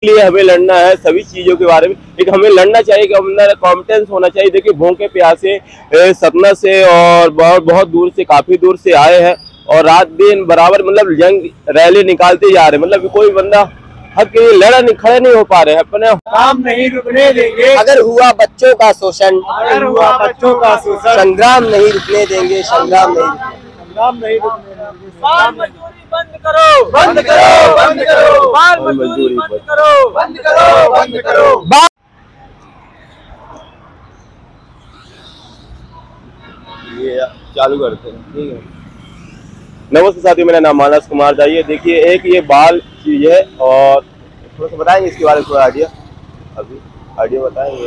लिए हमें लड़ना है सभी चीजों के बारे में। एक हमें लड़ना चाहिए कि अंदर कॉम्पिटेंस होना चाहिए। देखिए भूखे प्यासे सतना से और बहुत दूर से, काफी दूर से आए हैं और रात दिन बराबर मतलब जंग रैली निकालते जा रहे हैं। मतलब कोई बंदा हक के लिए खड़े नहीं हो पा रहे हैं। अपने काम नहीं रुकने देंगे। अगर हुआ बच्चों का शोषण, संग्राम नहीं रुकने देंगे। संग्राम नहीं रुकने देंगे। बाल मजदूरी बंद करो, बंद करो, बंद करो। बाल मजदूरी बंद करो, बंद करो, बंद करो। ये चालू करते हैं, ठीक है। नमस्ते साथियों, मेरा नाम मानस कुमार था। ये देखिए एक ये बाल चीज है और थोड़ा सा बताएंगे इसके बारे में, थोड़ा आइडिया बताएंगे।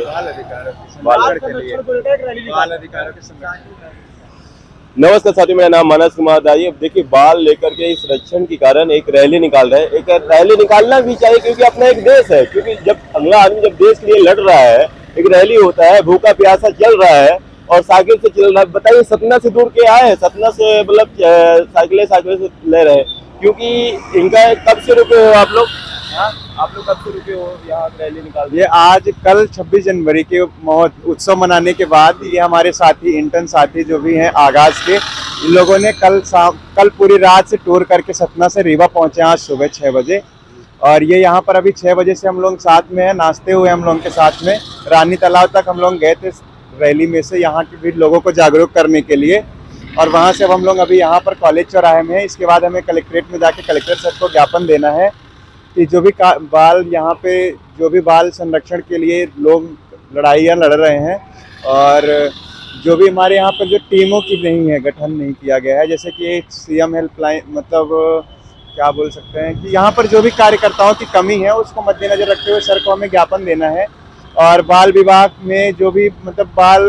नमस्कार साथियों, मेरा नाम मानस कुमार था। ये देखिए बाल लेकर के इस संरक्षण के कारण एक रैली निकाल रहे हैं। एक रैली निकालना भी चाहिए क्योंकि अपना एक देश है। क्योंकि जब अगला आदमी जब देश के लिए लड़ रहा है, एक रैली होता है, भूखा प्यासा चल रहा है और साइकिल से चल रहा है। बताइए सतना से दूर के आए हैं, सतना से मतलब साइकिल से ले रहे हैं। क्योंकि इनका कब से रुके हो आप लोग? आप लोग कब से रुके हो यहाँ रैली निकाल? ये आज कल 26 जनवरी के उत्सव मनाने के बाद ये हमारे साथी इंटर्न साथी जो भी हैं आगाज के, इन लोगों ने कल पूरी रात से टूर करके सतना से रीवा पहुंचे आज सुबह 6 बजे। और ये यहाँ पर अभी 6 बजे से हम लोग साथ में हैं, नाचते हुए हम लोग के साथ में रानी तालाब तक हम लोग गए थे रैली में से, यहाँ के भी लोगों को जागरूक करने के लिए। और वहाँ से अब हम लोग अभी यहाँ पर कॉलेज चौराहे में हैं। इसके बाद हमें कलेक्ट्रेट में जाके कलेक्टर सर को ज्ञापन देना है कि जो भी बाल यहाँ पे जो भी बाल संरक्षण के लिए लोग लड़ाइयाँ लड़ रहे हैं और जो भी हमारे यहाँ पर जो टीमों की नहीं है, गठन नहीं किया गया है, जैसे कि सीएम हेल्पलाइन, मतलब क्या बोल सकते हैं कि यहाँ पर जो भी कार्यकर्ताओं की कमी है उसको मद्देनजर रखते हुए सर को हमें ज्ञापन देना है। और बाल विभाग में जो भी मतलब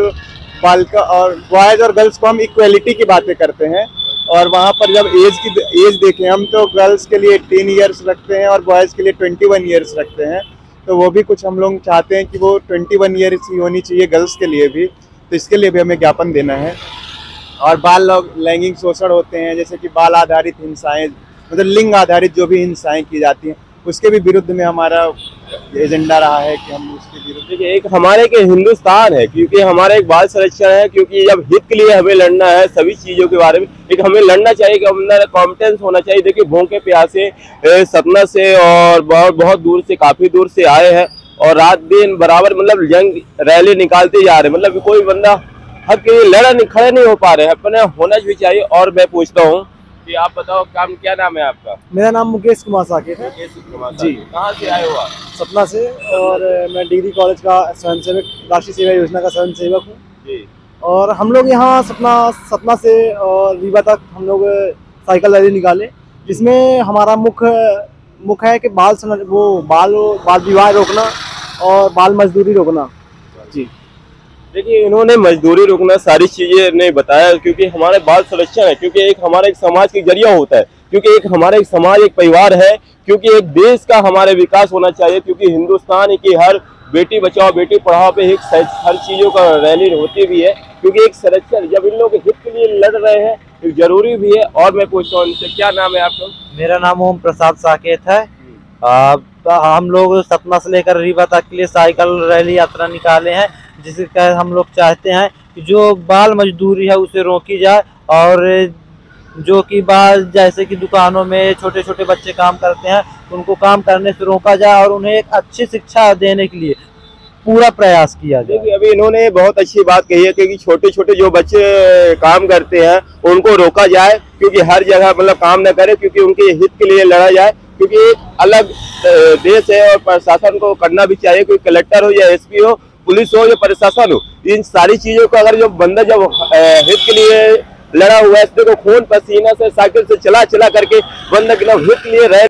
बाल का और बॉयज़ और गर्ल्स को हम इक्वलिटी की बातें करते हैं। और वहाँ पर जब एज देखें हम तो गर्ल्स के लिए 18 ईयर्स रखते हैं और बॉयज़ के लिए 21 ईयर्स रखते हैं। तो वो भी कुछ हम लोग चाहते हैं कि वो 21 ईयर्स ही होनी चाहिए गर्ल्स के लिए भी, तो इसके लिए भी हमें ज्ञापन देना है। और बाल लैंगिक शोषण होते हैं, जैसे कि बाल आधारित हिंसाएं, मतलब लिंग आधारित जो भी हिंसाएं की जाती हैं, उसके भी विरुद्ध में हमारा एजेंडा रहा है कि हम उसके विरुद्ध। देखिए एक हमारे के हिंदुस्तान है, क्योंकि हमारा एक बाल संरक्षण है। क्योंकि जब हित के लिए हमें लड़ना है सभी चीजों के बारे में, एक हमें लड़ना चाहिए कि अंदर कॉम्पिटेंस होना चाहिए। देखिए भूखे प्यासे सतना से और बहुत दूर से, काफी दूर से आए हैं और रात दिन बराबर मतलब जंग रैली निकालते जा रहे हैं। मतलब कोई बंदा हक के लिए खड़े नहीं हो पा रहे हैं। अपने होना भी चाहिए। और मैं पूछता हूँ कि आप बताओ क्या नाम है आपका? मेरा नाम मुकेश कुमार साकेत है जी। कहाँ से आए हो आप? सतना से। और मैं डिग्री कॉलेज का स्वयंसेवक, राष्ट्रीय सेवा योजना का स्वयंसेवक हूँ जी। और हम लोग यहाँ सतना से और रीवा तक हम लोग साइकिल रैली निकाले, जिसमें हमारा मुख्य है कि बाल विवाह रोकना और बाल मजदूरी रोकना जी। देखिए इन्होंने मजदूरी रोकना सारी चीजें नहीं बताया, क्योंकि हमारे बाल संरक्षण है। क्योंकि एक हमारे एक समाज के जरिया होता है, क्योंकि एक हमारे एक समाज एक परिवार है, क्योंकि एक देश का हमारे विकास होना चाहिए। क्योंकि हिंदुस्तान की हर बेटी बचाओ बेटी पढ़ाओ पे एक हर चीजों का रैली होती भी है। क्योंकि एक संरक्षण जब इन लोग हित के लिए लड़ रहे हैं तो जरूरी भी है। और मैं पूछता हूँ इनसे, क्या नाम है आपका? मेरा नाम ओम प्रसाद साकेत है। हम लोग सतना से लेकर रीवा तक के लिए साइकिल रैली यात्रा निकाले हैं, जिसके तहत हम लोग चाहते हैं कि जो बाल मजदूरी है उसे रोकी जाए और जो कि जैसे कि दुकानों में छोटे छोटे बच्चे काम करते हैं उनको काम करने से रोका जाए और उन्हें एक अच्छी शिक्षा देने के लिए पूरा प्रयास किया जाए। देखिए अभी इन्होंने बहुत अच्छी बात कही है कि छोटे छोटे जो बच्चे काम करते हैं उनको रोका जाए, क्योंकि हर जगह मतलब काम न करे, क्योंकि उनके हित के लिए लड़ा जाए। क्योंकि एक अलग देश है और प्रशासन को करना भी चाहिए। कोई कलेक्टर हो या एसपी हो, पुलिस हो या प्रशासन हो, इन सारी चीजों को अगर जो बंदा जब हित के लिए लड़ा हुआ है, इसको खून पसीना से साइकिल से चला करके बंदा हित के लिए रह